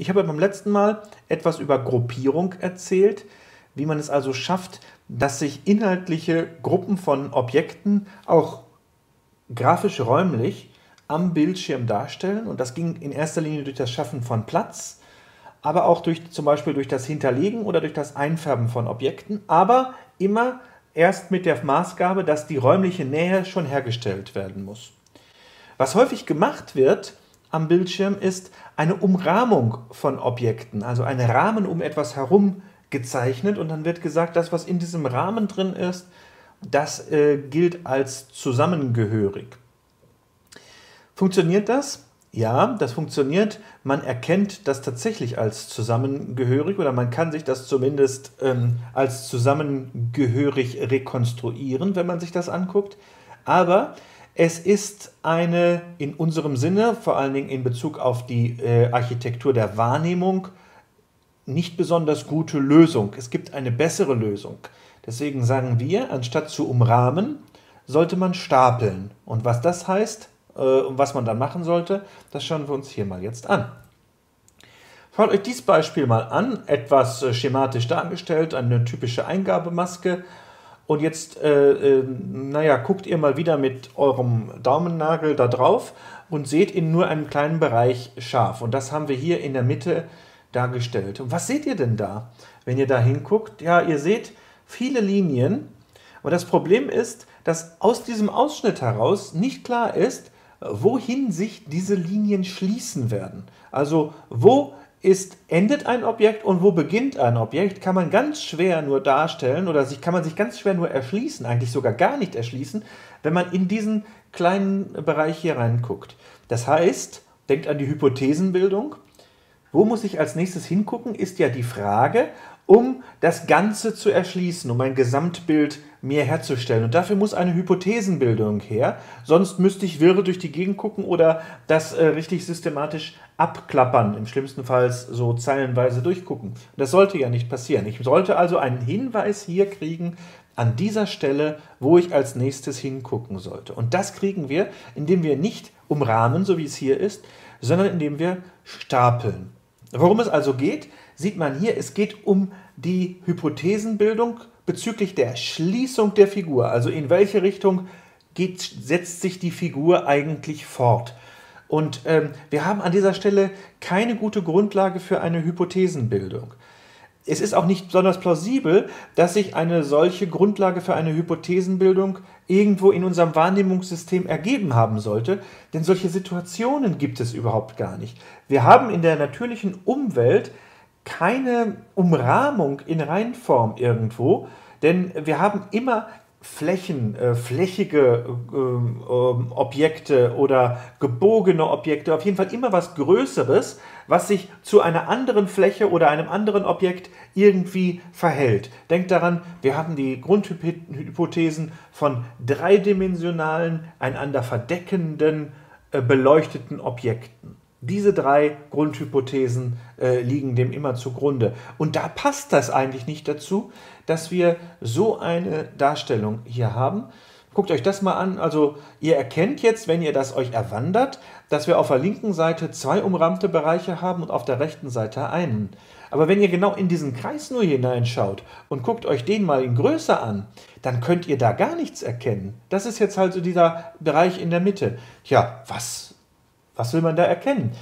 Ich habe beim letzten Mal etwas über Gruppierung erzählt, wie man es also schafft, dass sich inhaltliche Gruppen von Objekten auch grafisch räumlich am Bildschirm darstellen. Und das ging in erster Linie durch das Schaffen von Platz, aber auch zum Beispiel durch das Hinterlegen oder durch das Einfärben von Objekten, aber immer erst mit der Maßgabe, dass die räumliche Nähe schon hergestellt werden muss. Was häufig gemacht wird am Bildschirm ist eine Umrahmung von Objekten, also ein Rahmen um etwas herum gezeichnet, und dann wird gesagt, das, was in diesem Rahmen drin ist, das gilt als zusammengehörig. Funktioniert das? Ja, das funktioniert. Man erkennt das tatsächlich als zusammengehörig, oder man kann sich das zumindest als zusammengehörig rekonstruieren, wenn man sich das anguckt. Aber es ist eine in unserem Sinne, vor allen Dingen in Bezug auf die Architektur der Wahrnehmung, nicht besonders gute Lösung. Es gibt eine bessere Lösung. Deswegen sagen wir, anstatt zu umrahmen, sollte man stapeln. Und was das heißt und was man dann machen sollte, das schauen wir uns hier mal jetzt an. Schaut euch dieses Beispiel mal an, etwas schematisch dargestellt, eine typische Eingabemaske. Und jetzt, guckt ihr mal wieder mit eurem Daumennagel da drauf und seht in nur einem kleinen Bereich scharf. Und das haben wir hier in der Mitte dargestellt. Und was seht ihr denn da, wenn ihr da hinguckt? Ja, ihr seht viele Linien. Aber das Problem ist, dass aus diesem Ausschnitt heraus nicht klar ist, wohin sich diese Linien schließen werden. Also wo endet ein Objekt und wo beginnt ein Objekt, kann man ganz schwer nur darstellen oder kann man sich ganz schwer nur erschließen, eigentlich sogar gar nicht erschließen, wenn man in diesen kleinen Bereich hier reinguckt. Das heißt, denkt an die Hypothesenbildung. Wo muss ich als nächstes hingucken, ist ja die Frage, um das Ganze zu erschließen, um ein Gesamtbild mir herzustellen. Und dafür muss eine Hypothesenbildung her, sonst müsste ich wirre durch die Gegend gucken oder das richtig systematisch abklappern, im schlimmsten Fall so zeilenweise durchgucken. Das sollte ja nicht passieren. Ich sollte also einen Hinweis hier kriegen, an dieser Stelle, wo ich als nächstes hingucken sollte. Und das kriegen wir, indem wir nicht umrahmen, so wie es hier ist, sondern indem wir stapeln. Worum es also geht, sieht man hier, es geht um die Hypothesenbildung bezüglich der Schließung der Figur. Also in welche Richtung setzt sich die Figur eigentlich fort. Und wir haben an dieser Stelle keine gute Grundlage für eine Hypothesenbildung. Es ist auch nicht besonders plausibel, dass sich eine solche Grundlage für eine Hypothesenbildung irgendwo in unserem Wahrnehmungssystem ergeben haben sollte, denn solche Situationen gibt es überhaupt gar nicht. Wir haben in der natürlichen Umwelt keine Umrahmung in Reinform irgendwo, denn wir haben immer flächige Objekte oder gebogene Objekte, auf jeden Fall immer was Größeres, was sich zu einer anderen Fläche oder einem anderen Objekt irgendwie verhält. Denkt daran, wir haben die Grundhypothesen von dreidimensionalen, einander verdeckenden, beleuchteten Objekten. Diese drei Grundhypothesen liegen dem immer zugrunde. Und da passt das eigentlich nicht dazu, dass wir so eine Darstellung hier haben. Guckt euch das mal an. Also ihr erkennt jetzt, wenn ihr das euch erwandert, dass wir auf der linken Seite zwei umrahmte Bereiche haben und auf der rechten Seite einen. Aber wenn ihr genau in diesen Kreis nur hineinschaut und guckt euch den mal in Größe an, dann könnt ihr da gar nichts erkennen. Das ist jetzt halt so dieser Bereich in der Mitte. Ja, was will man da erkennen?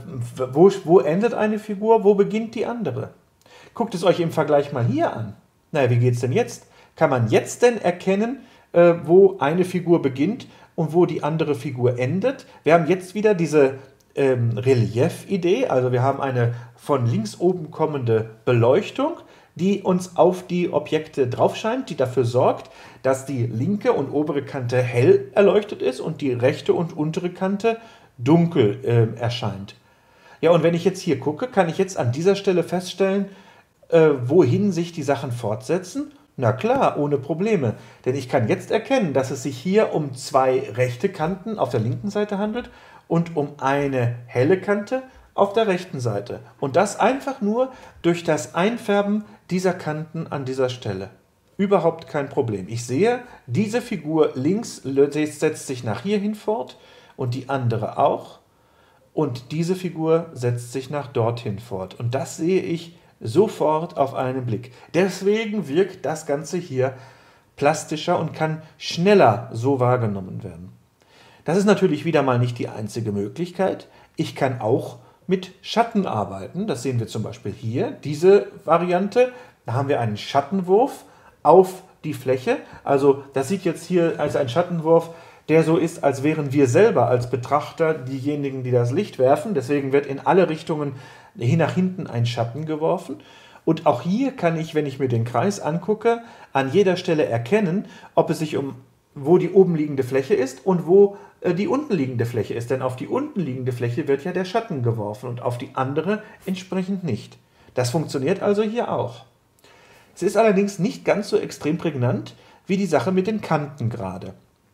Wo endet eine Figur, wo beginnt die andere? Guckt es euch im Vergleich mal hier an. Naja, wie geht es denn jetzt? Kann man jetzt denn erkennen, wo eine Figur beginnt und wo die andere Figur endet? Wir haben jetzt wieder diese Relief-Idee, also wir haben eine von links oben kommende Beleuchtung, die uns auf die Objekte drauf scheint, die dafür sorgt, dass die linke und obere Kante hell erleuchtet ist und die rechte und untere Kante dunkel erscheint. Ja, und wenn ich jetzt hier gucke, kann ich jetzt an dieser Stelle feststellen, wohin sich die Sachen fortsetzen? Na klar, ohne Probleme. Denn ich kann jetzt erkennen, dass es sich hier um zwei rechte Kanten auf der linken Seite handelt und um eine helle Kante auf der rechten Seite. Und das einfach nur durch das Einfärben dieser Kanten an dieser Stelle. Überhaupt kein Problem. Ich sehe, diese Figur links setzt sich nach hierhin fort und die andere auch. und diese Figur setzt sich nach dorthin fort. Und das sehe ich sofort auf einen Blick. Deswegen wirkt das Ganze hier plastischer und kann schneller so wahrgenommen werden. Das ist natürlich wieder mal nicht die einzige Möglichkeit. Ich kann auch mit Schatten arbeiten. Das sehen wir zum Beispiel hier, diese Variante. Da haben wir einen Schattenwurf auf die Fläche. Also das sieht jetzt hier als ein Schattenwurf, der so ist, als wären wir selber als Betrachter diejenigen, die das Licht werfen. Deswegen wird in alle Richtungen nach hinten ein Schatten geworfen. Und auch hier kann ich, wenn ich mir den Kreis angucke, an jeder Stelle erkennen, ob es sich wo die oben liegende Fläche ist und wo die unten liegende Fläche ist. Denn auf die unten liegende Fläche wird ja der Schatten geworfen und auf die andere entsprechend nicht. Das funktioniert also hier auch. Es ist allerdings nicht ganz so extrem prägnant wie die Sache mit den Kanten gerade.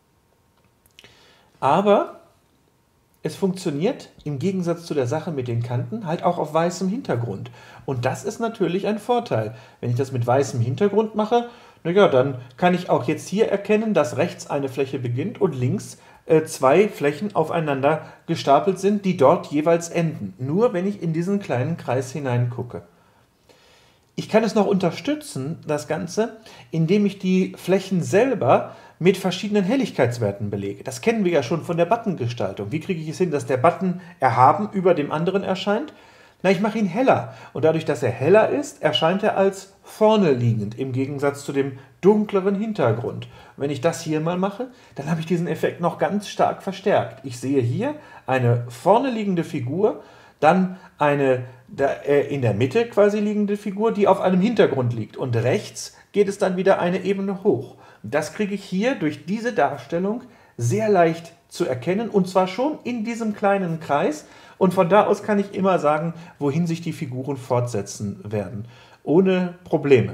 Aber es funktioniert im Gegensatz zu der Sache mit den Kanten halt auch auf weißem Hintergrund. Und das ist natürlich ein Vorteil. Wenn ich das mit weißem Hintergrund mache, naja, dann kann ich auch jetzt hier erkennen, dass rechts eine Fläche beginnt und links zwei Flächen aufeinander gestapelt sind, die dort jeweils enden. Nur wenn ich in diesen kleinen Kreis hineingucke. Ich kann es noch unterstützen, das Ganze, indem ich die Flächen selber mit verschiedenen Helligkeitswerten belege. Das kennen wir ja schon von der Buttongestaltung. Wie kriege ich es hin, dass der Button erhaben über dem anderen erscheint? Na, ich mache ihn heller. Und dadurch, dass er heller ist, erscheint er als vorne liegend, im Gegensatz zu dem dunkleren Hintergrund. Und wenn ich das hier mal mache, dann habe ich diesen Effekt noch ganz stark verstärkt. Ich sehe hier eine vorne liegende Figur, dann eine in der Mitte quasi liegende Figur, die auf einem Hintergrund liegt. Und rechts geht es dann wieder eine Ebene hoch. Das kriege ich hier durch diese Darstellung sehr leicht zu erkennen, und zwar schon in diesem kleinen Kreis. Und von da aus kann ich immer sagen, wohin sich die Figuren fortsetzen werden, ohne Probleme.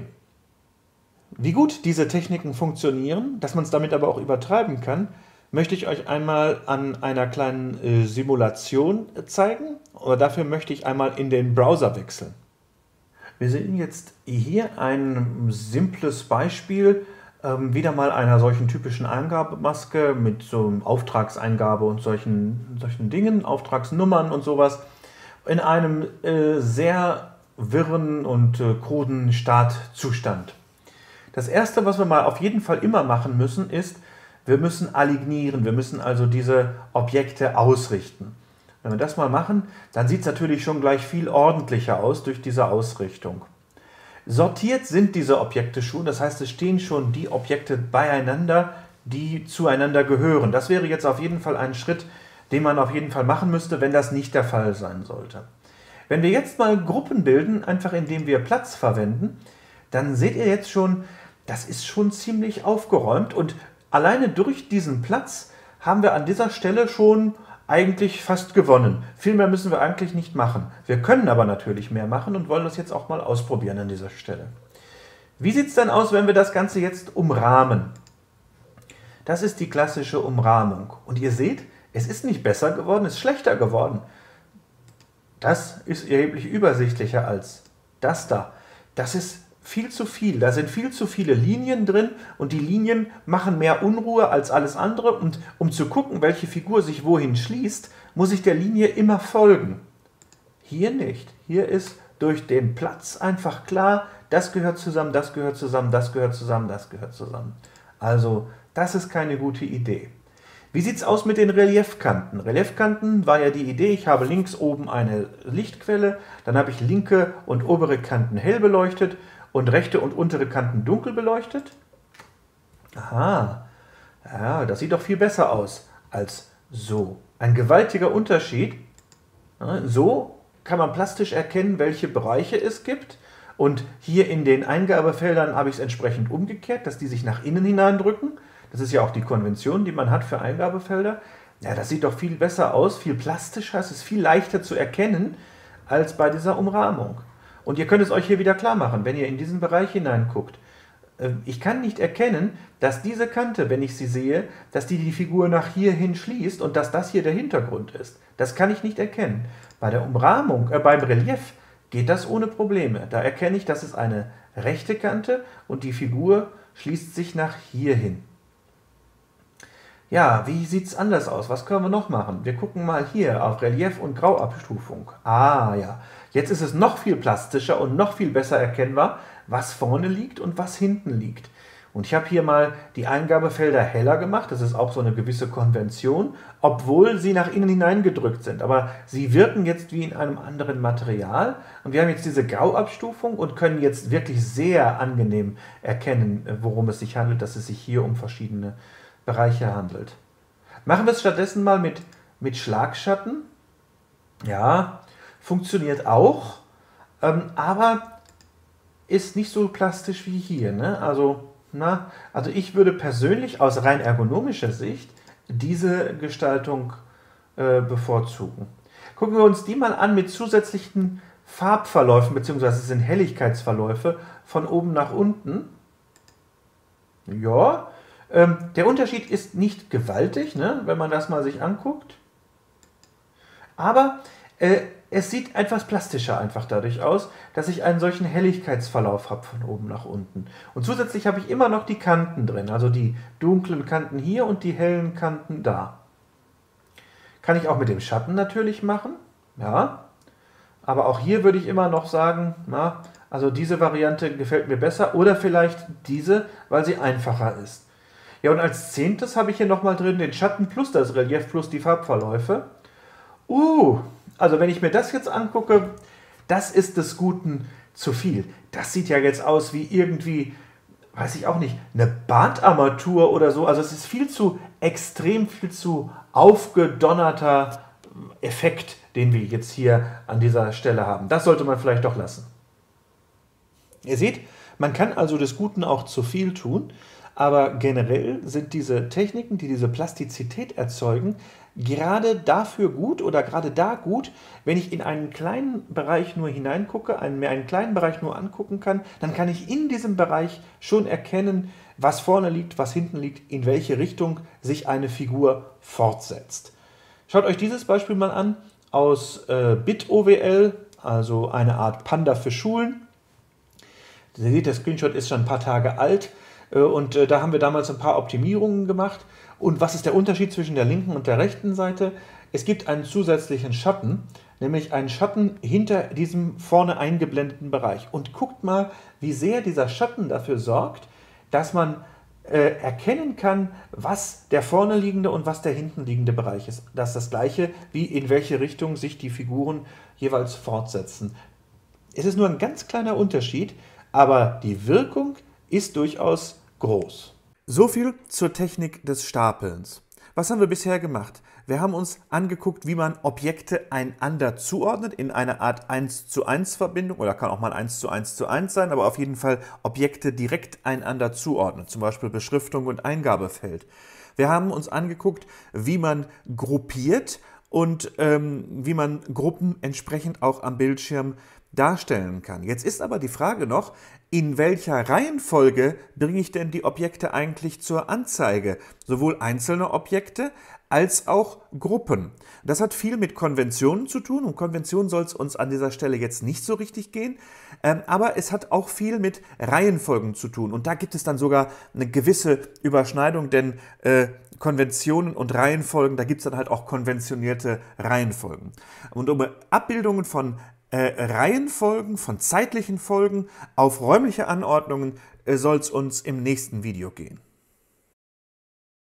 Wie gut diese Techniken funktionieren, dass man es damit aber auch übertreiben kann, möchte ich euch einmal an einer kleinen Simulation zeigen. Aber dafür möchte ich einmal in den Browser wechseln. Wir sehen jetzt hier ein simples Beispiel, wieder mal einer solchen typischen Eingabemaske mit so Auftragseingabe und solchen Dingen, Auftragsnummern und sowas, in einem sehr wirren und kruden Startzustand. Das erste, was wir mal auf jeden Fall immer machen müssen, ist, wir müssen alignieren, wir müssen also diese Objekte ausrichten. Wenn wir das mal machen, dann sieht es natürlich schon gleich viel ordentlicher aus durch diese Ausrichtung. Sortiert sind diese Objekte schon, das heißt, es stehen schon die Objekte beieinander, die zueinander gehören. Das wäre jetzt auf jeden Fall ein Schritt, den man auf jeden Fall machen müsste, wenn das nicht der Fall sein sollte. Wenn wir jetzt mal Gruppen bilden, einfach indem wir Platz verwenden, dann seht ihr jetzt schon, das ist schon ziemlich aufgeräumt, und alleine durch diesen Platz haben wir an dieser Stelle schon eigentlich fast gewonnen. Viel mehr müssen wir eigentlich nicht machen. Wir können aber natürlich mehr machen und wollen das jetzt auch mal ausprobieren an dieser Stelle. Wie sieht es denn aus, wenn wir das Ganze jetzt umrahmen? Das ist die klassische Umrahmung. Und ihr seht, es ist nicht besser geworden, es ist schlechter geworden. Das ist erheblich übersichtlicher als das da. Das ist viel zu viel. Da sind viel zu viele Linien drin, und die Linien machen mehr Unruhe als alles andere. Und um zu gucken, welche Figur sich wohin schließt, muss ich der Linie immer folgen. Hier nicht. Hier ist durch den Platz einfach klar, das gehört zusammen, das gehört zusammen, das gehört zusammen, das gehört zusammen. Also, das ist keine gute Idee. Wie sieht es aus mit den Reliefkanten? Reliefkanten war ja die Idee, ich habe links oben eine Lichtquelle, dann habe ich linke und obere Kanten hell beleuchtet und rechte und untere Kanten dunkel beleuchtet. Aha, ja, das sieht doch viel besser aus als so. Ein gewaltiger Unterschied. So kann man plastisch erkennen, welche Bereiche es gibt. Und hier in den Eingabefeldern habe ich es entsprechend umgekehrt, dass die sich nach innen hineindrücken. Das ist ja auch die Konvention, die man hat für Eingabefelder. Ja, das sieht doch viel besser aus, viel plastischer, es ist viel leichter zu erkennen als bei dieser Umrahmung. Und ihr könnt es euch hier wieder klar machen, wenn ihr in diesen Bereich hineinguckt. Ich kann nicht erkennen, dass diese Kante, wenn ich sie sehe, dass die Figur nach hier hin schließt und dass das hier der Hintergrund ist. Das kann ich nicht erkennen. Bei der Umrahmung, beim Relief geht das ohne Probleme. Da erkenne ich, das ist eine rechte Kante und die Figur schließt sich nach hier hin. Ja, wie sieht es anders aus? Was können wir noch machen? Wir gucken mal hier auf Relief und Grauabstufung. Ah ja, jetzt ist es noch viel plastischer und noch viel besser erkennbar, was vorne liegt und was hinten liegt. Und ich habe hier mal die Eingabefelder heller gemacht. Das ist auch so eine gewisse Konvention, obwohl sie nach innen hineingedrückt sind. Aber sie wirken jetzt wie in einem anderen Material. Und wir haben jetzt diese Grauabstufung und können jetzt wirklich sehr angenehm erkennen, worum es sich handelt, dass es sich hier um verschiedene Bereiche handelt. Machen wir es stattdessen mal mit Schlagschatten. Ja, funktioniert auch, aber ist nicht so plastisch wie hier. Ne? Also ich würde persönlich aus rein ergonomischer Sicht diese Gestaltung bevorzugen. Gucken wir uns die mal an mit zusätzlichen Farbverläufen, beziehungsweise sind Helligkeitsverläufe von oben nach unten. Ja, der Unterschied ist nicht gewaltig, ne, wenn man das mal sich anguckt. Aber es sieht etwas plastischer einfach dadurch aus, dass ich einen solchen Helligkeitsverlauf habe von oben nach unten. Und zusätzlich habe ich immer noch die Kanten drin, also die dunklen Kanten hier und die hellen Kanten da. Kann ich auch mit dem Schatten natürlich machen, ja. Aber auch hier würde ich immer noch sagen, also diese Variante gefällt mir besser oder vielleicht diese, weil sie einfacher ist. Ja, und als 10. habe ich hier nochmal drin den Schatten plus das Relief plus die Farbverläufe. Also wenn ich mir das jetzt angucke, das ist des Guten zu viel. Das sieht ja jetzt aus wie irgendwie, weiß ich auch nicht, eine Badarmatur oder so. Also es ist viel zu extrem, viel zu aufgedonnerter Effekt, den wir jetzt hier an dieser Stelle haben. Das sollte man vielleicht doch lassen. Ihr seht, man kann also des Guten auch zu viel tun. Aber generell sind diese Techniken, die diese Plastizität erzeugen, gerade dafür gut oder gerade da gut, wenn ich in einen kleinen Bereich nur hineingucke, mir einen kleinen Bereich nur angucken kann, dann kann ich in diesem Bereich schon erkennen, was vorne liegt, was hinten liegt, in welche Richtung sich eine Figur fortsetzt. Schaut euch dieses Beispiel mal an aus BitOWL, also eine Art Panda für Schulen. Ihr seht, der Screenshot ist schon ein paar Tage alt. Und da haben wir damals ein paar Optimierungen gemacht. Und was ist der Unterschied zwischen der linken und der rechten Seite? Es gibt einen zusätzlichen Schatten, nämlich einen Schatten hinter diesem vorne eingeblendeten Bereich. Und guckt mal, wie sehr dieser Schatten dafür sorgt, dass man erkennen kann, was der vorne liegende und was der hinten liegende Bereich ist. Das ist das gleiche, wie in welche Richtung sich die Figuren jeweils fortsetzen. Es ist nur ein ganz kleiner Unterschied, aber die Wirkung ist durchaus groß. So viel zur Technik des Stapelns. Was haben wir bisher gemacht? Wir haben uns angeguckt, wie man Objekte einander zuordnet in eine Art 1:1 Verbindung oder kann auch mal 1:1:1 sein, aber auf jeden Fall Objekte direkt einander zuordnet, zum Beispiel Beschriftung und Eingabefeld. Wir haben uns angeguckt, wie man gruppiert und wie man Gruppen entsprechend auch am Bildschirm darstellen kann. Jetzt ist aber die Frage noch, in welcher Reihenfolge bringe ich denn die Objekte eigentlich zur Anzeige? Sowohl einzelne Objekte als auch Gruppen. Das hat viel mit Konventionen zu tun. Um Konventionen soll es uns an dieser Stelle jetzt nicht so richtig gehen, aber es hat auch viel mit Reihenfolgen zu tun. Und da gibt es dann sogar eine gewisse Überschneidung, denn Konventionen und Reihenfolgen, da gibt es dann halt auch konventionierte Reihenfolgen. Und um Abbildungen von Reihenfolgen, von zeitlichen Folgen auf räumliche Anordnungen soll es uns im nächsten Video gehen.